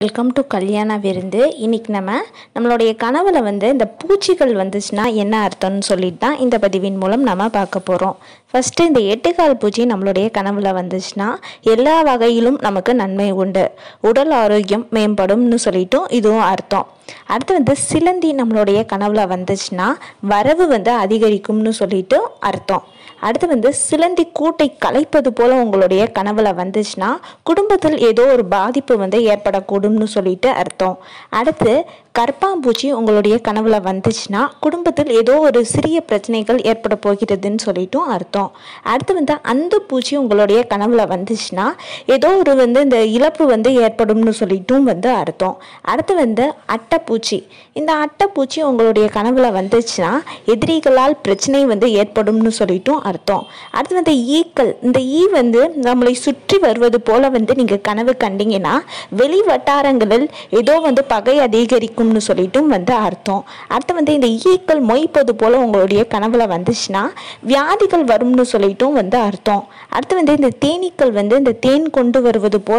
Welcome to கல்யாண விருந்து. இன்றைக்கி நம்மளுடைய கனவில் இந்த பூச்சிகள் வந்துச்சுன்னா என்ன அர்த்தம்னு சொல்லிட்டு தான் இந்த பதிவின் மூலம் நம்ம பார்க்க போகிறோம். ஃபஸ்ட்டு இந்த 8 கால் பூச்சி நம்மளுடைய கனவில் வந்துச்சுன்னா எல்லா வகையிலும் நமக்கு நன்மை உண்டு, உடல் ஆரோக்கியம் மேம்படும்னு சொல்லிட்டும் இதுவும் அர்த்தம். அடுத்து சிலந்தி நம்மளுடைய கனவில் வந்துச்சுன்னா வரவு அதிகரிக்கும்னு சொல்லிட்டு அர்த்தம். அடுத்து சிலந்தி கூட்டை கலைப்பது போல உங்களுடைய கனவுல வந்துச்சுன்னா குடும்பத்தில் ஏதோ ஒரு பாதிப்பு ஏற்படக்கூடும்னு சொல்லிட்டு அர்த்தம். அடுத்து கற்பாம்பூச்சி உங்களுடைய கனவுல வந்துச்சுன்னா குடும்பத்தில் ஏதோ ஒரு சிறிய பிரச்சனைகள் ஏற்பட போகிறதுன்னு சொல்லிட்டும் அர்த்தம். அடுத்து அந்த பூச்சி உங்களுடைய கனவுல வந்துச்சுன்னா ஏதோ ஒரு இந்த இழப்பு ஏற்படும்னு சொல்லிட்டும் அர்த்தம். அடுத்து அட்டைப்பூச்சி. இந்த அட்டைப்பூச்சி உங்களுடைய கனவுல வந்துச்சுன்னா எதிரிகளால் பிரச்சனை ஏற்படும்னு சொல்லிட்டும் அர்த்தம். அடுத்து ஈக்கள். இந்த ஈ நம்மளை சுற்றி வருவது போல நீங்க கனவு கண்டீங்கன்னா வெளி வட்டாரங்களில் ஏதோ பகை அதிகரிக்கும்னு சொல்லிட்டும் அர்த்தம். அடுத்து இந்த ஈக்கள் மொய்ப்பது போல உங்களுடைய கனவுல வந்துச்சுன்னா வியாதிகள் வரும்னு சொல்லிட்டும் அர்த்தம். அடுத்து இந்த தேனீக்கள் இந்த தேன் கொண்டு வருவது போல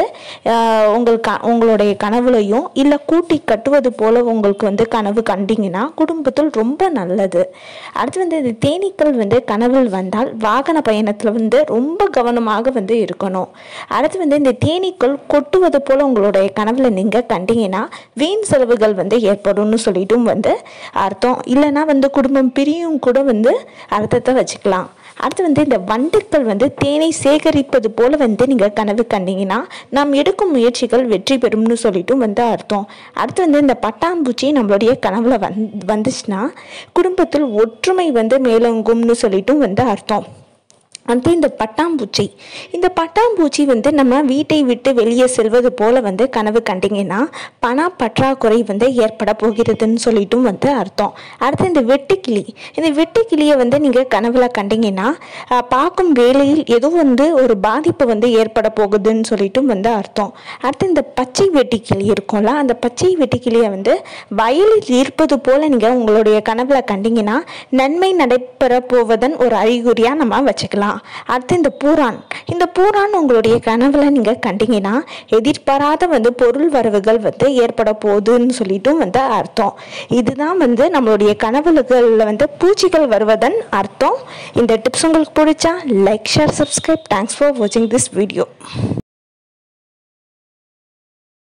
உங்களுடைய கனவுலையும் இல்லை கூட்டி கட்டுவது போல உங்களுக்கு கனவு கண்டீங்கன்னா குடும்பத்தில் ரொம்ப நல்லது. அடுத்து இந்த தேனீக்கள் கனவில் வந்தால் வாகன பயணத்தில் ரொம்ப கவனமாக இருக்கணும். அடுத்து இந்த தேனீக்கள் கொட்டுவது போல உங்களுடைய கனவுல நீங்கள் கண்டீங்கன்னா வீண் செலவுகள் ஏற்படும்னு சொல்லிட்டும் அர்த்தம். இல்லைன்னா குடும்பம் பிரியும் கூட அர்த்தத்தை வச்சுக்கலாம். அடுத்து இந்த வண்டுக்கள் தேனை சேகரிப்பது போல நீங்கள் கனவு கண்டீங்கன்னா நாம் எடுக்கும் முயற்சிகள் வெற்றி பெறும்னு சொல்லிட்டும் அர்த்தம். அடுத்து இந்த பட்டாம்பூச்சி நம்மளுடைய கனவுல வந்துச்சுன்னா குடும்பத்தில் ஒற்றுமை மேலோங்கும்னு சொல்லிட்டும் அர்த்தம். அடுத்து இந்த பட்டாம்பூச்சி. இந்த பட்டாம்பூச்சி நம்ம வீட்டை விட்டு வெளியே செல்வது போல கனவு கண்டீங்கன்னா பண பற்றாக்குறை ஏற்பட போகிறதுன்னு சொல்லிட்டும் அர்த்தம். அடுத்து இந்த வெட்டுக்கிளி. இந்த வெட்டுக்கிளியை நீங்கள் கனவுல கண்டீங்கன்னா பார்க்கும் வேலையில் ஏதோ ஒரு பாதிப்பு ஏற்பட போகுதுன்னு சொல்லிட்டும் அர்த்தம். அடுத்து இந்த பச்சை வெட்டுக்கிளி இருக்கும்ல, அந்த பச்சை வெட்டுக்கிளியை வயலில் இருப்பது போல நீங்கள் உங்களுடைய கனவுல கண்டீங்கன்னா நன்மை நடைபெற போவதன் ஒரு அறிகுறியாக நம்ம வச்சுக்கலாம். அடுத்து இந்த பூரான். இந்த பூரான் உங்களுடைய கனவுல நீங்க கண்டீங்கன்னா எதிர்பாராத பொருள் வரவுகள் ஏற்பட போகுதுன்னு சொல்லிட்டும் அர்த்தம். இதுதான் நம்மளுடைய கனவுகளில் பூச்சிகள் வருவதன் அர்த்தம். இந்த டிப்ஸ் உங்களுக்கு பிடிச்சா like, share, subscribe. Thanks for வாட்சிங் திஸ் வீடியோ.